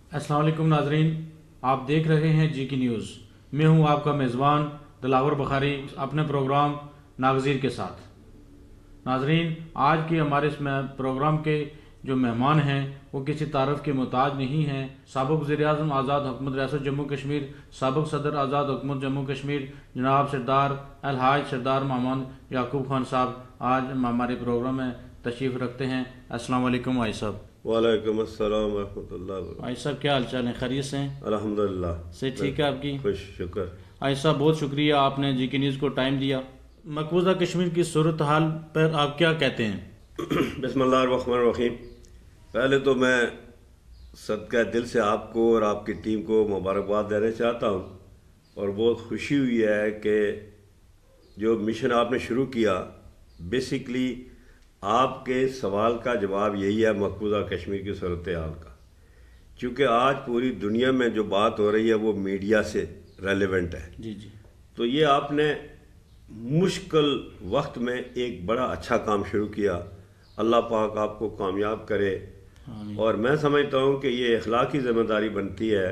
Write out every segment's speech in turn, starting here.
السلام علیکم ناظرین، آپ دیکھ رہے ہیں جی کی نیوز۔ میں ہوں آپ کا میزبان دلاور بخاری اپنے پروگرام ناگزیر کے ساتھ۔ ناظرین، آج کے ہمارے اس پروگرام کے جو مہمان ہیں وہ کسی تعارف کے محتاج نہیں ہیں۔ سابق وزیر اعظم آزاد حکومت ریاست جموں کشمیر، سابق صدر آزاد حکومت جموں کشمیر جناب سردار الحاج سردار محمد یعقوب خان صاحب آج ہمارے پروگرام میں تشریف رکھتے ہیں۔ السلام علیکم آئی صاحب۔ وعلیکم السلام ورحمۃ اللہ وبرکاتہ۔ آئی صاحب کیا حال چال ہیں؟ خیریت سے ہیں؟ الحمدللہ سے ٹھیک ہے آپ کی؟ خوش شکر۔ آئی صاحب بہت شکریہ، آپ نے جی کی نیوز کو ٹائم دیا۔ مقبوضہ کشمیر کی صورتحال پر آپ کیا کہتے ہیں؟ بسم اللہ الرحمن الرحیم۔ پہلے تو میں صدقہ دل سے آپ کو اور آپ کی ٹیم کو مبارکباد دینا چاہتا ہوں، اور بہت خوشی ہوئی ہے کہ جو مشن آپ نے شروع کیا، بیسیکلی آپ کے سوال کا جواب یہی ہے مقبوضہ کشمیر کی صورتحال کا، چونکہ آج پوری دنیا میں جو بات ہو رہی ہے وہ میڈیا سے ریلیونٹ ہے۔ جی جی، تو یہ آپ نے مشکل وقت میں ایک بڑا اچھا کام شروع کیا۔ اللہ پاک آپ کو کامیاب کرے، اور میں سمجھتا ہوں کہ یہ اخلاقی ذمہ داری بنتی ہے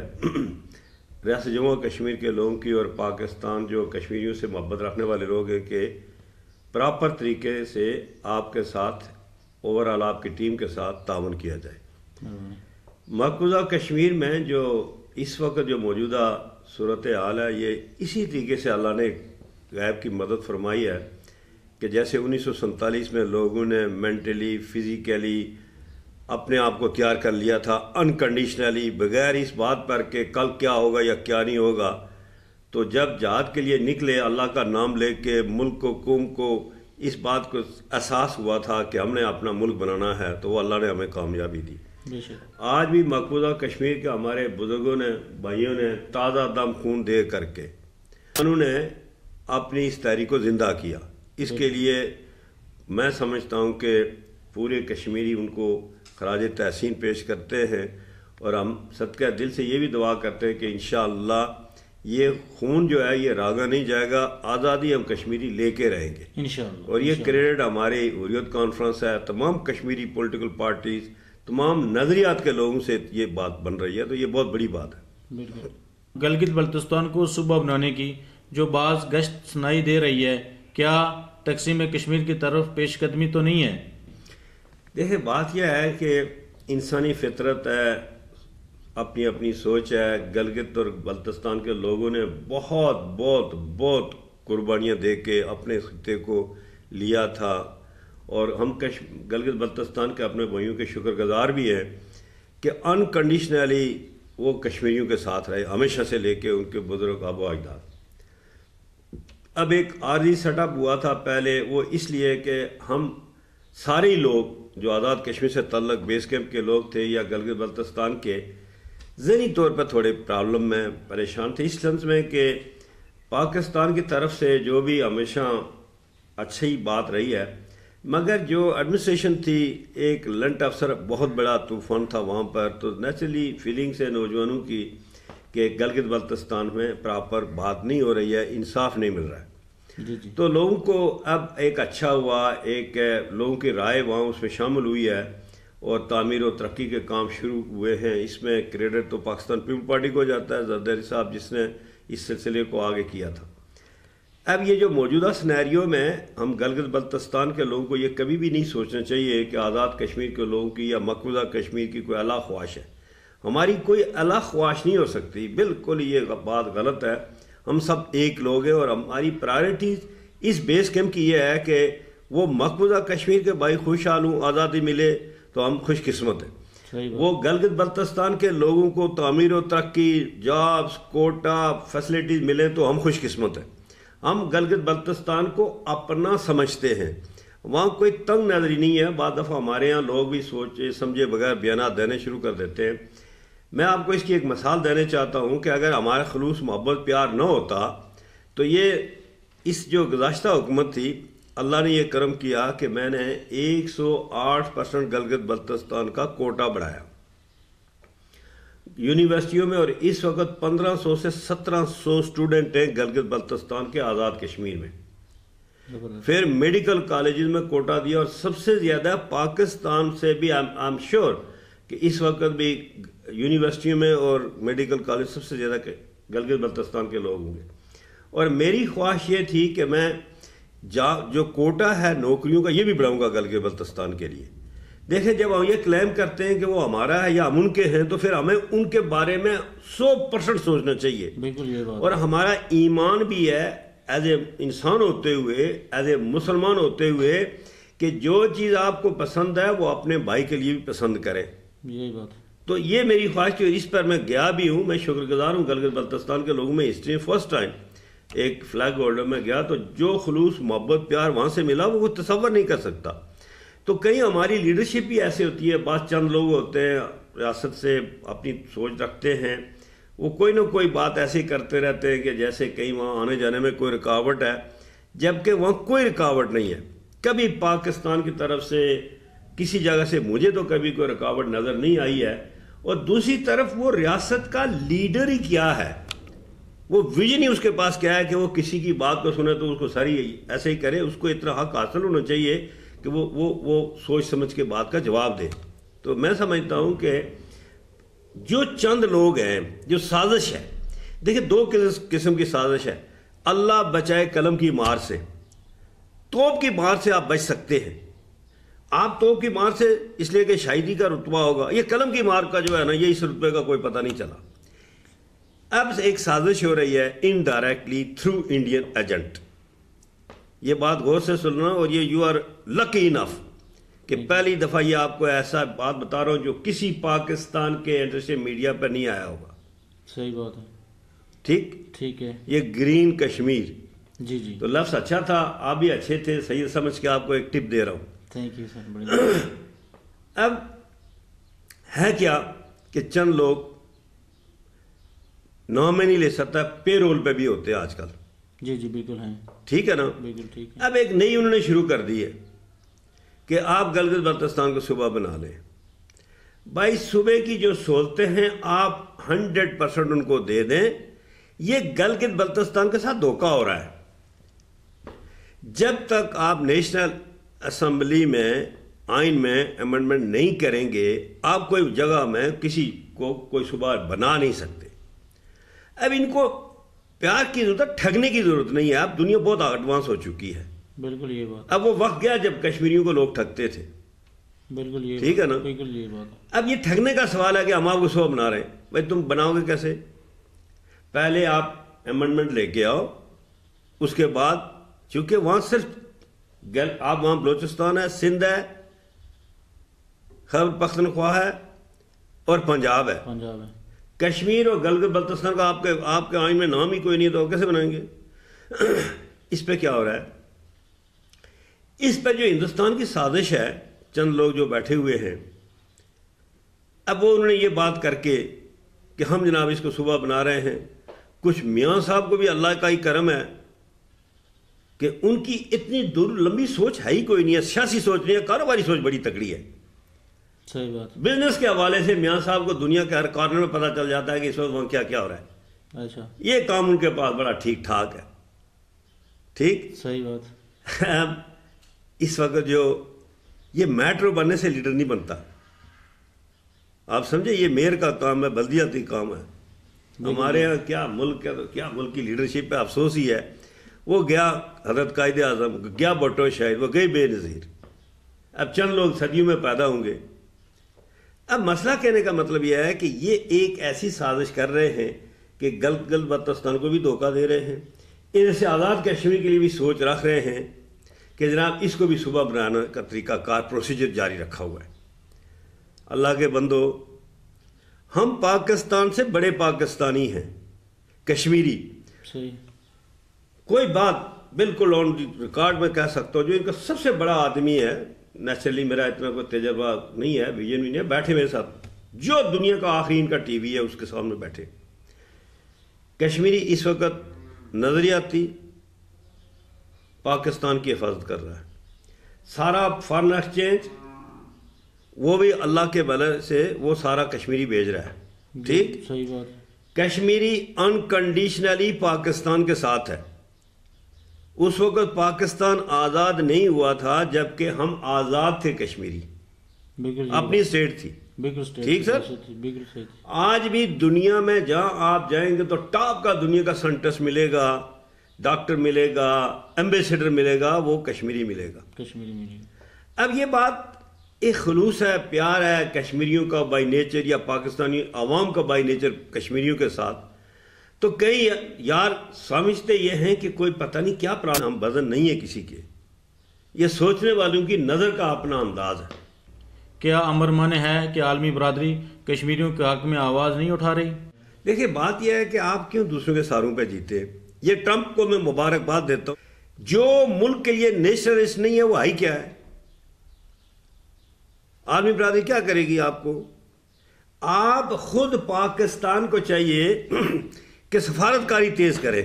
ریاست جموں کشمیر کے لوگوں کی، اور پاکستان جو کشمیریوں سے محبت رکھنے والے لوگ ہیں، کہ پراپر طریقے سے آپ کے ساتھ اوورآل آپ کی ٹیم کے ساتھ تعاون کیا جائے۔ مقبوضہ کشمیر میں جو اس وقت جو موجودہ صورتحال ہے، یہ اسی طریقے سے اللہ نے غیب کی مدد فرمائی ہے کہ جیسے 1947 میں لوگوں نے مینٹلی فزیکلی اپنے آپ کو تیار کر لیا تھا انکنڈیشنلی، بغیر اس بات پر کہ کل کیا ہوگا یا کیا نہیں ہوگا، تو جب جہاد کے لیے نکلے اللہ کا نام لے کے، ملک کو قوم کو اس بات کو احساس ہوا تھا کہ ہم نے اپنا ملک بنانا ہے، تو وہ اللہ نے ہمیں کامیابی دی۔ آج بھی مقبوضہ کشمیر کے ہمارے بزرگوں نے، بھائیوں نے تازہ دم خون دے کر کے انہوں نے اپنی اس تحریک کو زندہ کیا۔ اس کے لیے میں سمجھتا ہوں کہ پورے کشمیری ان کو خراج تحسین پیش کرتے ہیں، اور ہم صدقہ دل سے یہ بھی دعا کرتے ہیں کہ انشاءاللہ یہ خون جو ہے یہ راگا نہیں جائے گا، آزادی ہم کشمیری لے کے رہیں گے انشاءاللہ۔ اور یہ کریڈٹ ہمارے حریت کانفرنس ہے، تمام کشمیری پولیٹیکل پارٹیز، تمام نظریات کے لوگوں سے یہ بات بن رہی ہے، تو یہ بہت بڑی بات ہے۔ بالکل۔ گلگت بلتستان کو صوبہ بنانے کی جو بعض گشت سنائی دے رہی ہے، کیا تقسیم کشمیر کی طرف پیش قدمی تو نہیں ہے؟ دیکھیں، بات یہ ہے کہ انسانی فطرت ہے، اپنی اپنی سوچ ہے۔ گلگت اور بلتستان کے لوگوں نے بہت بہت بہت قربانیاں دے کے اپنے خطے کو لیا تھا، اور ہم گلگت بلتستان کے اپنے بھائیوں کے شکر گزار بھی ہیں کہ انکنڈیشنلی وہ کشمیریوں کے ساتھ رہے ہمیشہ سے لے کے ان کے بزرگ آبا اجداد۔ اب ایک عارضی سیٹ اپ ہوا تھا پہلے، وہ اس لیے کہ ہم سارے لوگ جو آزاد کشمیر سے تعلق بیس کیمپ کے لوگ تھے یا گلگت بلتستان کے، ذہنی طور پر تھوڑے پرابلم میں پریشان تھے، اس سنس میں کہ پاکستان کی طرف سے جو بھی ہمیشہ اچھی بات رہی ہے، مگر جو ایڈمنسٹریشن تھی، ایک لنٹ افسر بہت بڑا طوفان تھا وہاں پر، تو نیچرلی فیلنگس ہے نوجوانوں کی کہ گلگت بلتستان میں پراپر بات نہیں ہو رہی ہے، انصاف نہیں مل رہا ہے۔ تو لوگوں کو اب ایک اچھا ہوا، ایک لوگوں کی رائے وہاں اس میں شامل ہوئی ہے، اور تعمیر و ترقی کے کام شروع ہوئے ہیں۔ اس میں کریڈٹ تو پاکستان پیپل پارٹی کو جاتا ہے، زرداری صاحب جس نے اس سلسلے کو آگے کیا تھا۔ اب یہ جو موجودہ سنیریو میں ہم گلگت بلتستان کے لوگوں کو یہ کبھی بھی نہیں سوچنا چاہیے کہ آزاد کشمیر کے لوگوں کی یا مقبوضہ کشمیر کی کوئی اعلیٰ خواہش ہے۔ ہماری کوئی اعلیٰ خواہش نہیں ہو سکتی، بالکل یہ بات غلط ہے۔ ہم سب ایک لوگ ہیں، اور ہماری پرائرٹیز اس بیس کیمپ کی یہ ہے کہ وہ مقبوضہ کشمیر کے بھائی خوشحال ہوں، آزادی ملے تو ہم خوش قسمت ہیں۔ وہ گلگت بلتستان کے لوگوں کو تعمیر و ترقی، جابز، کوٹا، فیسلٹیز ملیں تو ہم خوش قسمت ہیں۔ ہم گلگت بلتستان کو اپنا سمجھتے ہیں، وہاں کوئی تنگ نظری نہیں ہے۔ بعض دفعہ ہمارے ہاں لوگ بھی سوچے سمجھے بغیر بیانات دینے شروع کر دیتے ہیں۔ میں آپ کو اس کی ایک مثال دینا چاہتا ہوں کہ اگر ہمارا خلوص محبت پیار نہ ہوتا تو یہ اس جو گزشتہ حکومت تھی، اللہ نے یہ کرم کیا کہ میں نے 108% گلگت بلتستان کا کوٹا بڑھایا یونیورسٹیوں میں، اور اس وقت 1500 سے 1700 اسٹوڈنٹ ہیں گلگت بلتستان کے آزاد کشمیر میں۔ پھر میڈیکل کالجز میں کوٹا دیا، اور سب سے زیادہ پاکستان سے بھی آئی ایم شیور کہ اس وقت بھی یونیورسٹیوں میں اور میڈیکل کالج سب سے زیادہ گلگت بلتستان کے لوگ ہوں گے. اور میری خواہش یہ تھی کہ میں جو کوٹا ہے نوکریوں کا یہ بھی بڑھاؤں گا گلگت بلتستان کے لیے. دیکھیں جب ہم یہ کلیم کرتے ہیں کہ وہ ہمارا ہے یا ہم ان کے ہیں تو پھر ہمیں ان کے بارے میں 100% سوچنا چاہیے. بالکل یہ بات. اور ہمارا ایمان بھی ہے ایز اے انسان ہوتے ہوئے, ایز اے مسلمان ہوتے ہوئے, کہ جو چیز آپ کو پسند ہے وہ اپنے بھائی کے لیے بھی پسند کریں. یہی بات. تو یہ میری خواہش تھی, اس پر میں گیا بھی ہوں. میں شکر گزار ہوں گلگت بلتستان کے لوگوں میں. ہسٹری فرسٹ ٹائم ایک فلیگ ہولڈر میں گیا تو جو خلوص محبت پیار وہاں سے ملا وہ تصور نہیں کر سکتا. تو کہیں ہماری لیڈرشپ بھی ایسے ہوتی ہے, بعض چند لوگ ہوتے ہیں ریاست سے اپنی سوچ رکھتے ہیں, وہ کوئی نہ کوئی بات ایسی کرتے رہتے ہیں کہ جیسے کہیں وہاں آنے جانے میں کوئی رکاوٹ ہے, جبکہ وہاں کوئی رکاوٹ نہیں ہے. کبھی پاکستان کی طرف سے کسی جگہ سے مجھے تو کبھی کوئی رکاوٹ نظر نہیں آئی ہے. اور دوسری طرف وہ ریاست کا لیڈر ہی کیا ہے, وہ ویژن ہی اس کے پاس کیا ہے کہ وہ کسی کی بات کو سنے تو اس کو ساری ایسے ہی کرے. اس کو اتنا حق حاصل ہونا چاہیے کہ وہ سوچ سمجھ کے بات کا جواب دے. تو میں سمجھتا ہوں کہ جو چند لوگ ہیں, جو سازش ہے, دیکھیں دو قسم کی سازش ہے. اللہ بچائے قلم کی مار سے, توپ کی مار سے آپ بچ سکتے ہیں. آپ توپ کی مار سے اس لیے کہ شہیدی کا رتبہ ہوگا, یہ قلم کی مار کا جو ہے نا یہ اس رتبے کا کوئی پتہ نہیں چلا. اب ایک سازش ہو رہی ہے انڈائریکٹلی تھرو انڈین ایجنٹ. یہ بات غور سے سننا, اور یہ یو آر لکی انف کہ پہلی دفعہ یہ آپ کو ایسا بات بتا رہا ہوں جو کسی پاکستان کے انٹرنیشنل میڈیا پر نہیں آیا ہوگا. صحیح بات ہے. ٹھیک ہے. یہ گرین کشمیر. جی جی. تو لفظ اچھا تھا, آپ بھی اچھے تھے, صحیح سمجھ کے آپ کو ایک ٹپ دے رہا ہوں. Thank you sir. اب ہے کیا کہ چند لوگ نام میں نہیں لے سکتا, پے رول پہ بھی ہوتے ہیں آج کل. جی جی بالکل ہیں. ٹھیک ہے نا. بالکل ٹھیک ہے. اب ایک نئی انہوں نے شروع کر دی ہے کہ آپ گلگت بلتستان کو صوبہ بنا لیں. بھائی صوبے کی جو سہولتیں ہیں آپ 100% ان کو دے دیں. یہ گلگت بلتستان کے ساتھ دھوکہ ہو رہا ہے. جب تک آپ نیشنل اسمبلی میں آئین میں امنڈمنٹ نہیں کریں گے, آپ کوئی جگہ میں کسی کو کوئی صوبہ بنا نہیں سکتے. اب ان کو پیار کی ضرورت ہے, ٹھگنے کی ضرورت نہیں ہے. اب دنیا بہت ایڈوانس ہو چکی ہے. بالکل یہ بات. اب وہ وقت گیا جب کشمیریوں کو لوگ ٹھگتے تھے. بالکل یہ ٹھیک ہے نا. بالکل یہ بات. اب یہ ٹھگنے کا سوال ہے کہ ہم آپ کو صوبہ بنا رہے ہیں. بھائی تم بناؤ گے کیسے؟ پہلے آپ امنڈمنٹ لے کے آؤ, اس کے بعد چونکہ وہاں صرف آپ وہاں بلوچستان ہے, سندھ ہے, خیبر پختونخوا ہے اور پنجاب ہے. کشمیر اور گلگت بلتستان کا آپ کے آئین میں نام ہی کوئی نہیں ہے, تو کیسے بنائیں گے؟ اس پہ کیا ہو رہا ہے؟ اس پہ جو ہندوستان کی سازش ہے, چند لوگ جو بیٹھے ہوئے ہیں, اب وہ انہوں نے یہ بات کر کے کہ ہم جناب اس کو صوبہ بنا رہے ہیں. کچھ میاں صاحب کو بھی اللہ کا ہی کرم ہے کہ ان کی اتنی دور لمبی سوچ ہے ہی کوئی نہیں ہے. سیاسی سوچ نہیں ہے, کاروباری سوچ بڑی تکڑی ہے. صحیح بات. بزنس کے حوالے سے میاں صاحب کو دنیا کے ہر کارنر میں پتہ چل جاتا ہے کہ اس وقت وہاں کیا کیا ہو رہا ہے. اچھا. یہ کام ان کے پاس بڑا ٹھیک ٹھاک ہے. ٹھیک. صحیح بات. اب اس وقت جو یہ میٹرو بننے سے لیڈر نہیں بنتا. آپ سمجھے, یہ میئر کا کام ہے, بلدیاتی کام ہے. ہمارے یہاں کیا ملک ہے, تو کیا ملک کی لیڈرشپ پہ افسوس ہی ہے. وہ گیا حضرت قائد اعظم, گیا بھٹو شاہد, وہ گئی بے نظیر. اب چند لوگ صدیوں میں پیدا ہوں گے. اب مسئلہ کہنے کا مطلب یہ ہے کہ یہ ایک ایسی سازش کر رہے ہیں کہ گلگت بلتستان کو بھی دھوکہ دے رہے ہیں, ان سے آزاد کشمیر کے لیے بھی سوچ رکھ رہے ہیں کہ جناب اس کو بھی صوبہ بنانا کا طریقہ کار پروسیجر جاری رکھا ہوا ہے. اللہ کے بندو, ہم پاکستان سے بڑے پاکستانی ہیں, کشمیری. صحیح. کوئی بات بالکل آن ریکارڈ میں کہہ سکتا ہوں, جو ان کا سب سے بڑا آدمی ہے, نیچرلی میرا اتنا کوئی تجربہ نہیں ہے, ویژن بھی نہیں ہے, بیٹھے میرے ساتھ, جو دنیا کا آخری ان کا ٹی وی ہے اس کے سامنے بیٹھے. کشمیری اس وقت نظریاتی پاکستان کی حفاظت کر رہا ہے. سارا فارن ایکسچینج وہ بھی اللہ کے بلے سے وہ سارا کشمیری بھیج رہا ہے. ٹھیک. صحیح بات. کشمیری انکنڈیشنلی پاکستان کے ساتھ ہے. اس وقت پاکستان آزاد نہیں ہوا تھا جبکہ ہم آزاد تھے. کشمیری اپنی اسٹیٹ تھی. بالکل ٹھیک سر؟ بالکل صحیح. آج بھی دنیا میں جہاں آپ جائیں گے تو ٹاپ کا دنیا کا سائنٹسٹ ملے گا، ڈاکٹر ملے گا، ایمبیسیڈر ملے گا، وہ کشمیری ملے گا. کشمیری ملے گا. اب یہ بات ایک خلوص ہے، پیار ہے کشمیریوں کا بائی نیچر، یا پاکستانی عوام کا بائی نیچر کشمیریوں کے ساتھ. تو کئی یار سمجھتے یہ ہیں کہ کوئی پتہ نہیں کیا ہم وزن نہیں ہے کسی کے. یہ سوچنے والوں کی نظر کا اپنا انداز ہے. کیا امر مانے ہے کہ عالمی برادری کشمیریوں کے حق میں آواز نہیں اٹھا رہی؟ دیکھیں بات یہ ہے کہ آپ کیوں دوسروں کے ساروں پہ جیتے. یہ ٹرمپ کو میں مبارکباد دیتا ہوں. جو ملک کے لیے نیشنلسٹ نہیں ہے وہ آئی کیا ہے؟ عالمی برادری کیا کرے گی آپ کو؟ آپ خود پاکستان کو چاہیے کہ سفارتکاری تیز کرے،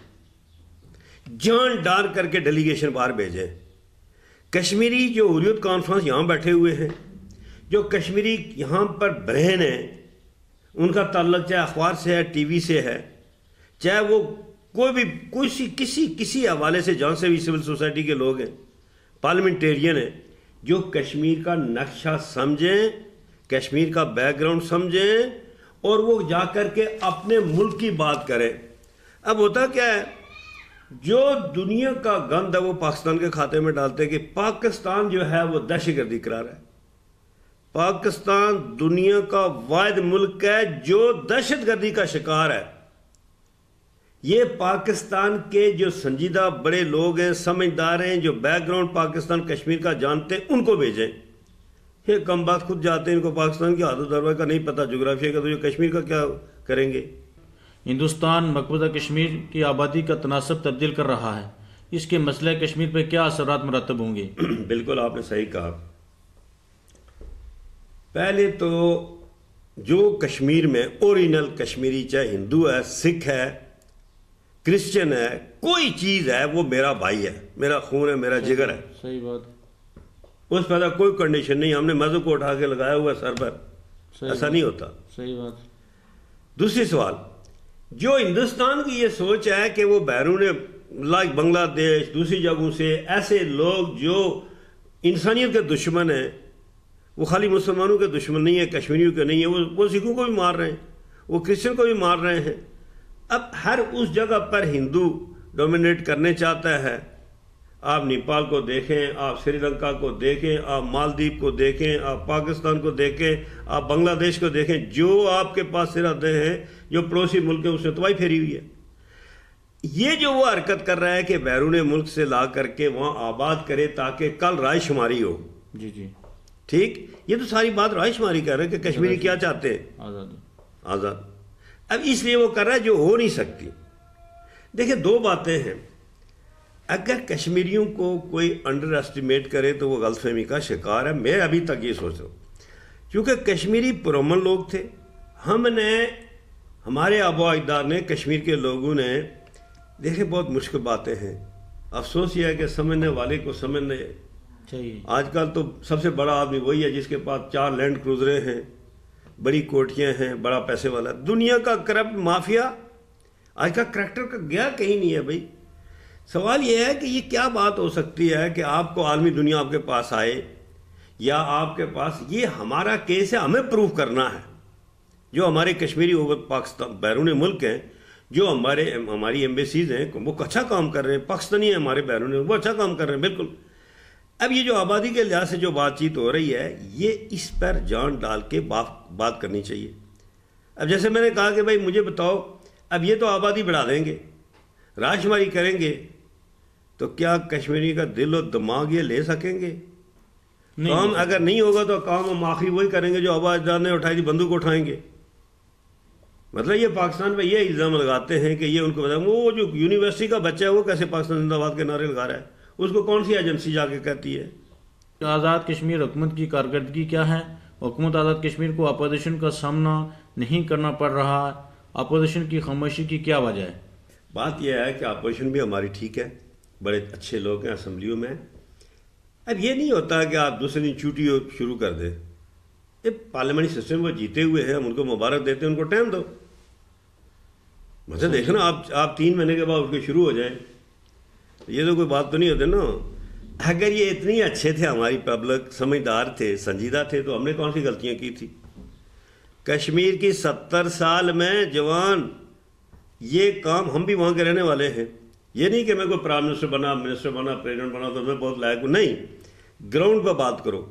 جان ڈال کر کے ڈیلیگیشن باہر بھیجیں. کشمیری جو حریت کانفرنس یہاں بیٹھے ہوئے ہیں، جو کشمیری یہاں پر برہن ہیں، ان کا تعلق چاہے اخبار سے ہے، ٹی وی سے ہے، چاہے وہ کوئی بھی کسی حوالے سے جہاں سے بھی سول سوسائٹی کے لوگ ہیں، پارلیمنٹیرین ہیں، جو کشمیر کا نقشہ سمجھیں، کشمیر کا بیک گراؤنڈ سمجھیں، اور وہ جا کر کے اپنے ملک کی بات کریں. اب ہوتا کیا ہے، جو دنیا کا گند ہے وہ پاکستان کے کھاتے میں ڈالتے ہیں کہ پاکستان جو ہے وہ دہشت گردی قرار ہے. پاکستان دنیا کا واحد ملک ہے جو دہشت گردی کا شکار ہے. یہ پاکستان کے جو سنجیدہ بڑے لوگ ہیں، سمجھدار ہیں، جو بیک گراؤنڈ پاکستان کشمیر کا جانتے ہیں، ان کو بھیجیں. یہ کم بات خود جاتے ہیں، ان کو پاکستان کی حدود دربار کا نہیں پتہ، جغرافیہ کا، تو یہ کشمیر کا کیا کریں گے. ہندوستان مقبوضہ کشمیر کی آبادی کا تناسب تبدیل کر رہا ہے، اس کے مسئلہ کشمیر پہ کیا اثرات مرتب ہوں گے؟ بالکل آپ نے صحیح کہا. پہلے تو جو کشمیر میں اوریجنل کشمیری، چاہے ہندو ہے، سکھ ہے، کرسچن ہے، کوئی چیز ہے، وہ میرا بھائی ہے، میرا خون ہے، میرا جگر ہے. صحیح بات. اس پیدا کوئی کنڈیشن نہیں ہم نے مذہب کو اٹھا کے لگایا ہوا سر پر، ایسا نہیں ہوتا. صحیح بات. دوسری سوال، جو ہندوستان کی یہ سوچ ہے کہ وہ بیرون لائک بنگلہ دیش، دوسری جگہوں سے ایسے لوگ جو انسانیت کے دشمن ہیں، وہ خالی مسلمانوں کے دشمن نہیں ہے، کشمیریوں کے نہیں ہے، وہ سکھوں کو بھی مار رہے ہیں، وہ کرسچن کو بھی مار رہے ہیں. اب ہر اس جگہ پر ہندو ڈومینیٹ کرنے چاہتا ہے. آپ نیپال کو دیکھیں، آپ سری لنکا کو دیکھیں، آپ مالدیپ کو دیکھیں، آپ پاکستان کو دیکھیں، آپ بنگلہ دیش کو دیکھیں، جو آپ کے پاس سرحدیں ہیں، جو پڑوسی ملک ہیں، اس نے تباہی پھیری ہوئی ہے. یہ جو وہ حرکت کر رہا ہے کہ بیرون ملک سے لا کر کے وہاں آباد کرے تاکہ کل رائے شماری ہو. جی جی ٹھیک، یہ تو ساری بات رائے شماری کر رہے ہیں کہ کشمیری کیا چاہتے ہیں، آزاد. اب اس لیے وہ کر رہا ہے جو ہو نہیں سکتی. دیکھیں دو باتیں ہیں. اگر کشمیریوں کو کوئی انڈر ایسٹیمیٹ کرے تو وہ غلط فہمی کا شکار ہے. میں ابھی تک یہ سوچ رہا ہوں، کیونکہ کشمیری پرامن لوگ تھے. ہم نے، ہمارے آبا اجداد نے، کشمیر کے لوگوں نے، دیکھیں بہت مشکل باتیں ہیں. افسوس یہ ہے کہ سمجھنے والے کو سمجھنے چاہیے. آج کل تو سب سے بڑا آدمی وہی ہے جس کے پاس 4 لینڈ کروزریں ہیں، بڑی کوٹیاں ہیں، بڑا پیسے والا. دنیا کا کرپٹ مافیا آج کا کریکٹر کا گیا کہیں نہیں ہے. بھائی سوال یہ ہے کہ یہ کیا بات ہو سکتی ہے کہ آپ کو عالمی دنیا آپ کے پاس آئے، یا آپ کے پاس یہ ہمارا کیس ہے، ہمیں پروف کرنا ہے. جو ہمارے کشمیری پاکستان بیرون ملک ہیں، جو ہماری ایمبیسیز ہیں، وہ اچھا کام کر رہے ہیں. پاکستانی ہیں ہمارے بیرون، وہ اچھا کام کر رہے ہیں بالکل. اب یہ جو آبادی کے لحاظ سے جو بات چیت ہو رہی ہے، یہ اس پر جان ڈال کے بات کرنی چاہیے. اب جیسے میں نے کہا کہ بھائی مجھے بتاؤ، اب یہ تو آبادی بڑھا دیں گے، رائے شماری کریں گے، تو کیا کشمیری کا دل و دماغ یہ لے سکیں گے؟ کام اگر نہیں ہوگا تو کام ہم آخری وہی کریں گے جو آبا اجداد نے اٹھائی تھی، بندوق اٹھائیں گے. مطلب یہ پاکستان پہ یہ الزام لگاتے ہیں کہ یہ ان کو بتائیں. وہ جو یونیورسٹی کا بچہ ہے وہ کیسے پاکستان زندہ باد کے نعرے لگا رہا ہے؟ اس کو کون سی ایجنسی جا کے کہتی ہے؟ آزاد کشمیر حکومت کی کارکردگی کیا ہے؟ حکومت آزاد کشمیر کو اپوزیشن کا سامنا نہیں کرنا پڑ رہا. اپوزیشن کی خاموشی کی کیا وجہ ہے؟ بات یہ ہے کہ اپوزیشن بھی ہماری ٹھیک ہے، بڑے اچھے لوگ ہیں اسمبلیوں میں. اب یہ نہیں ہوتا کہ آپ دوسرے دن چوٹی شروع کر دیں. یہ پارلیمنٹری سسٹم وہ جیتے ہوئے ہیں، ہم ان کو مبارک دیتے ہیں، ان کو ٹائم دو. مطلب دیکھنا آپ 3 مہینے کے بعد اٹھ کے شروع ہو جائیں، یہ تو کوئی بات تو نہیں ہوتی نا. اگر یہ اتنی اچھے تھے، ہماری پبلک سمجھدار تھے، سنجیدہ تھے، تو ہم نے کون سی غلطیاں کی تھی؟ کشمیر کی 70 سال میں جوان، یہ کام ہم بھی وہاں کے رہنے والے ہیں. یہ نہیں کہ میں کوئی پرائم منسٹر بنا، منسٹر بنا، پریزیڈنٹ بنا تو میں بہت لائق ہوں، نہیں. گراؤنڈ پہ بات کرو.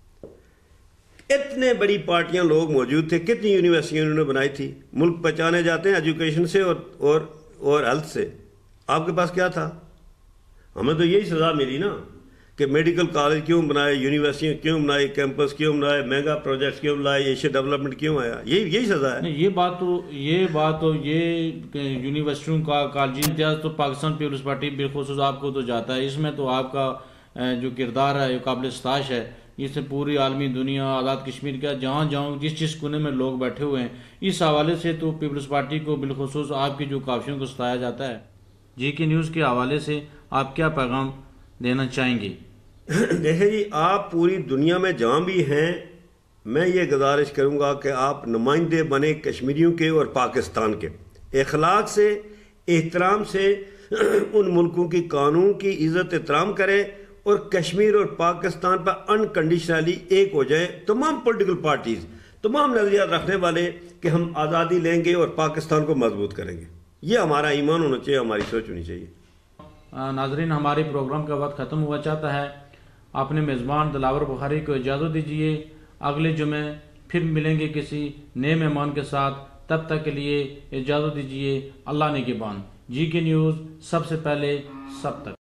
اتنے بڑی پارٹیاں لوگ موجود تھے، کتنی یونیورسٹیاں انہوں نے بنائی تھی. ملک پہچانے جاتے ہیں ایجوکیشن سے اور ہیلتھ سے. آپ کے پاس کیا تھا؟ ہمیں تو یہی سزا ملی نا کہ میڈیکل کالج کیوں بنائے، یونیورسٹیاں کیوں بنائی، کیمپس کیوں بنائے، میگا پروجیکٹس کیوں بنائے، ایشیا ڈیولپمنٹ کیوں آیا. یہی سزا ہے. یہ بات تو یونیورسٹیوں کا کالجی امتیاز تو پاکستان پیپلز پارٹی بالخصوص آپ کو تو جاتا ہے. اس میں تو آپ کا جو کردار ہے قابل ستائش ہے. اس سے پوری عالمی دنیا، آزاد کشمیر کا جہاں جاؤں جس کونے میں لوگ بیٹھے ہوئے ہیں، اس حوالے سے تو پیپلز پارٹی کو بالخصوص آپ کی جو کافیوں کو ستایا جاتا ہے. جی کی نیوز کے حوالے سے آپ کیا پیغام دینا چاہیں گے؟ دیکھیں جی، آپ پوری دنیا میں جہاں بھی ہیں، میں یہ گزارش کروں گا کہ آپ نمائندے بنے کشمیریوں کے اور پاکستان کے. اخلاق سے، احترام سے ان ملکوں کی قانون کی عزت احترام کریں اور کشمیر اور پاکستان پر انکنڈیشنلی ایک ہو جائیں. تمام پولیٹیکل پارٹیز، تمام نظریات رکھنے والے کہ ہم آزادی لیں گے اور پاکستان کو مضبوط کریں گے. یہ ہمارا ایمان ہونا چاہیے، ہماری سوچ ہونی چاہیے. ناظرین، ہمارے پروگرام کا وقت ختم ہوا چاہتا ہے. اپنے میزبان دلاور بخاری کو اجازت دیجیے. اگلے جمعے پھر ملیں گے کسی نئے مہمان کے ساتھ. تب تک کے لیے اجازت دیجیے. اللہ نگہبان. جی کے نیوز سب سے پہلے سب تک.